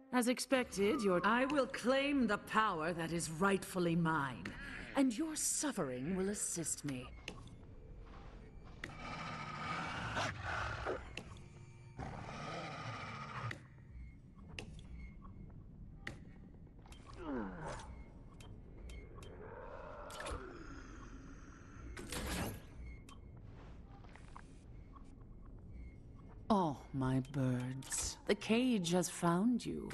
As expected, I will claim the power that is rightfully mine, and your suffering will assist me. Oh, my birds. The cage has found you.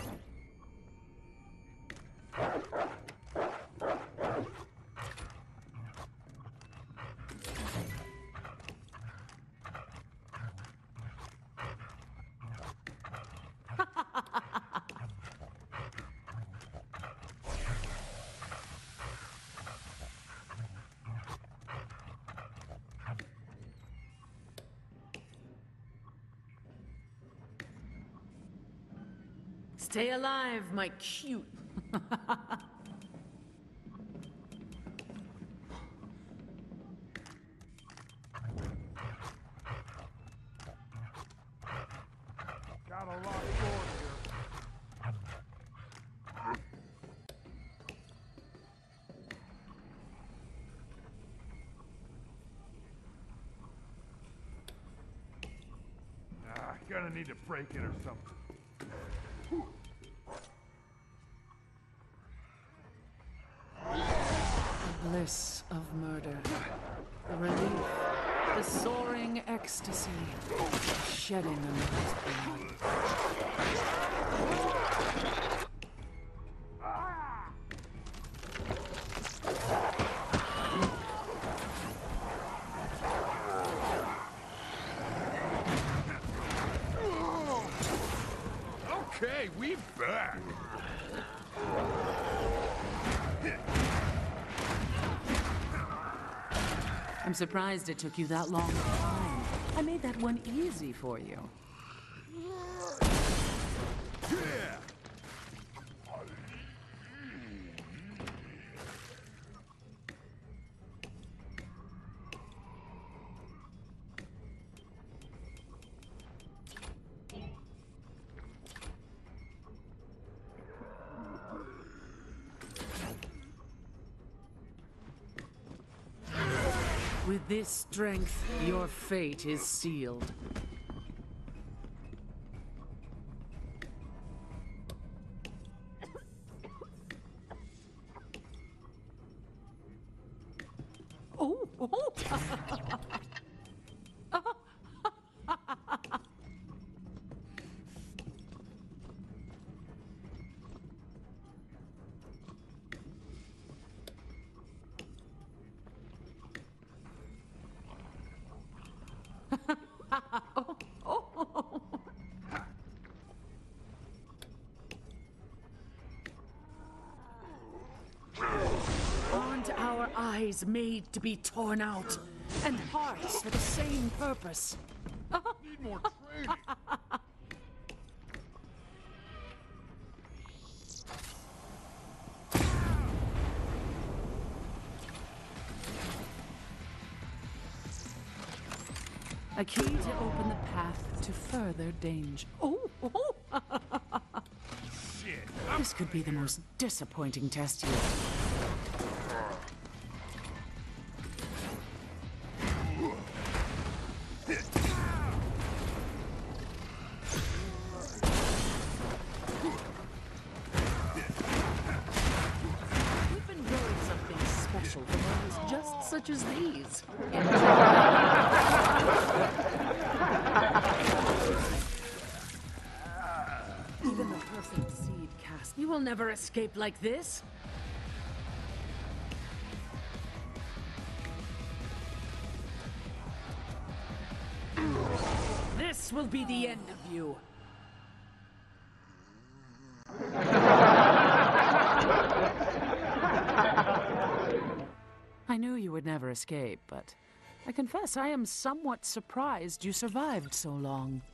Stay alive, my cute. Got a lot stored here. Gonna need to break it or something. The bliss of murder. The relief. The soaring ecstasy. The shedding another's blood. Okay, we back. I'm surprised it took you that long to find. I made that one easy for you. Yeah. With this strength, your fate is sealed. Oh! Aren't our eyes made to be torn out? And hearts for the same purpose? Need more training. A key to open the path to further danger. Oh! Shit. This could be the most disappointing test yet. We've been growing something special for moments just such as these. Even the perfect seed cast. You will never escape like this. This will be the end of you. I knew you would never escape, but I confess I am somewhat surprised you survived so long.